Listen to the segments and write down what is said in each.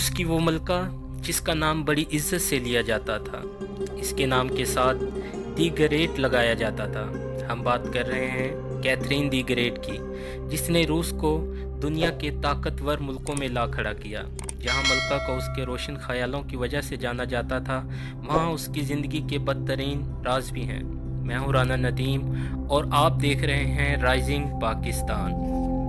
रूस की वो मलका जिसका नाम बड़ी इज्जत से लिया जाता था। इसके नाम के साथ दी ग्रेट लगाया जाता था। हम बात कर रहे हैं कैथरीन दी ग्रेट की, जिसने रूस को दुनिया के ताकतवर मुल्कों में ला खड़ा किया। जहां मलका को उसके रोशन ख्यालों की वजह से जाना जाता था, वहां उसकी ज़िंदगी के बदतरीन राज भी हैं। मैं हूं राना नदीम और आप देख रहे हैं राइजिंग पाकिस्तान।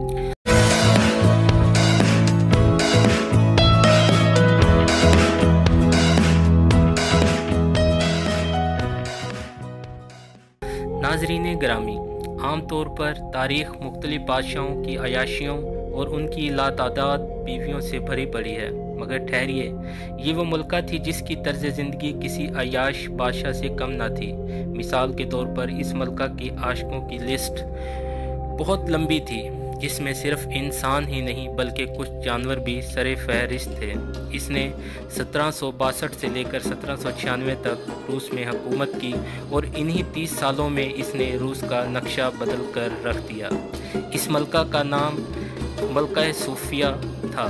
नाज़रीन ग्रामी, आम तौर पर तारीख़ मुख्तलिफ बादशाहों की अयाशियों और उनकी लातादाद बीवियों से भरी पड़ी है, मगर ठहरिए, ये वो मुल्का थी जिसकी तर्ज ज़िंदगी किसी अयाश बादशाह से कम ना थी। मिसाल के तौर पर इस मुल्का की आशिकों की लिस्ट बहुत लंबी थी, जिसमें सिर्फ इंसान ही नहीं बल्कि कुछ जानवर भी सरे फहरिस्त थे। इसने 1762 से लेकर 1796 तक रूस में हुकूमत की और इन्हीं 30 सालों में इसने रूस का नक्शा बदल कर रख दिया। इस मलका का नाम मलका सूफिया था।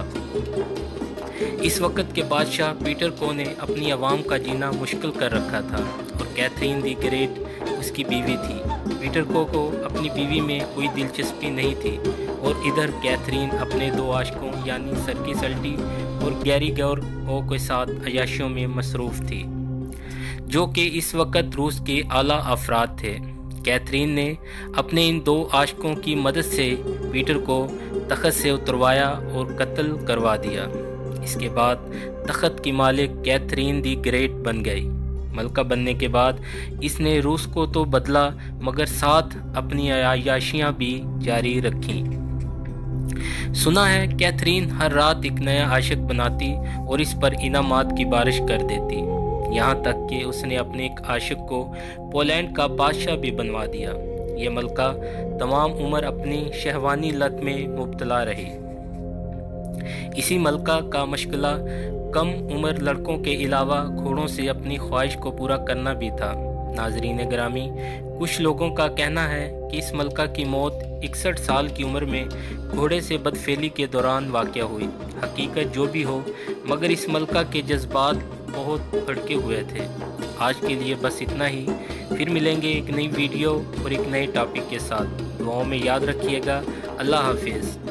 इस वक्त के बादशाह पीटर को ने अपनी आवाम का जीना मुश्किल कर रखा था और कैथरीन दी ग्रेट उसकी बीवी थी। पीटर को अपनी बीवी में कोई दिलचस्पी नहीं थी और इधर कैथरीन अपने दो आशिकों यानी सरकी सल्टी और गैरी गौर के साथ अयाशियों में मसरूफ़ थी, जो कि इस वक्त रूस के आला अफराद थे। कैथरीन ने अपने इन दो आशिकों की मदद से पीटर को तख्त से उतरवाया और कत्ल करवा दिया। इसके बाद तख्त की मालिक कैथरीन दी ग्रेट बन गई। मलका बनने के बाद इसने रूस को तो बदला, मगर साथ अपनी अयाशियाँ भी जारी रखीं। सुना है कैथरीन हर रात एक नया आशिक बनाती और इस पर इनामात की बारिश कर देती, यहाँ तक कि उसने अपने एक आशिक को पोलैंड का बादशाह भी बनवा दिया। ये मलका तमाम उम्र अपनी शहवानी लत में मुब्तला रही। इसी मलका का मशगला कम उम्र लड़कों के अलावा घोड़ों से अपनी ख्वाहिश को पूरा करना भी था। नाजरीन ग्रामी, कुछ लोगों का कहना है कि इस मलका की मौत 61 साल की उम्र में घोड़े से बदफेली के दौरान वाक़या हुई। हकीकत जो भी हो, मगर इस मलका के जज्बात बहुत भड़के हुए थे। आज के लिए बस इतना ही, फिर मिलेंगे एक नई वीडियो और एक नए टॉपिक के साथ। दुआओं में याद रखिएगा। अल्लाह हाफिज़।